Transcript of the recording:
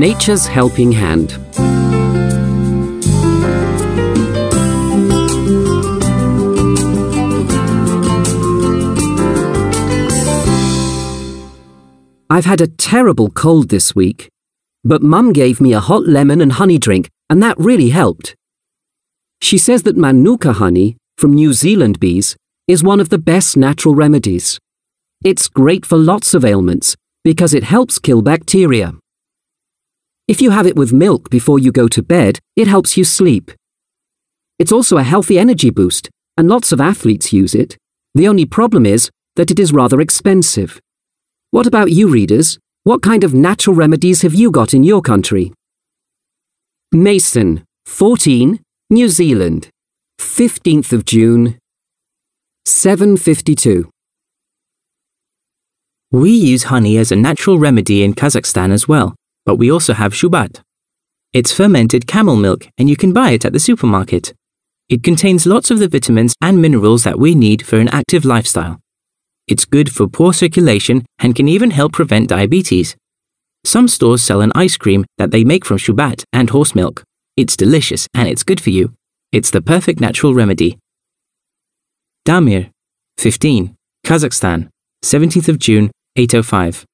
Nature's helping hand. I've had a terrible cold this week, but Mum gave me a hot lemon and honey drink, and that really helped. She says that Manuka honey from New Zealand bees is one of the best natural remedies. It's great for lots of ailments because it helps kill bacteria. If you have it with milk before you go to bed, it helps you sleep. It's also a healthy energy boost, and lots of athletes use it. The only problem is that it is rather expensive. What about you, readers? What kind of natural remedies have you got in your country? Mason, 14, New Zealand, 15th of June, 7:52. We use honey as a natural remedy in Kazakhstan as well, but we also have shubat. It's fermented camel milk and you can buy it at the supermarket. It contains lots of the vitamins and minerals that we need for an active lifestyle. It's good for poor circulation and can even help prevent diabetes. Some stores sell an ice cream that they make from shubat and horse milk. It's delicious and it's good for you. It's the perfect natural remedy. Damir, 15, Kazakhstan, 17th of June, 8:05.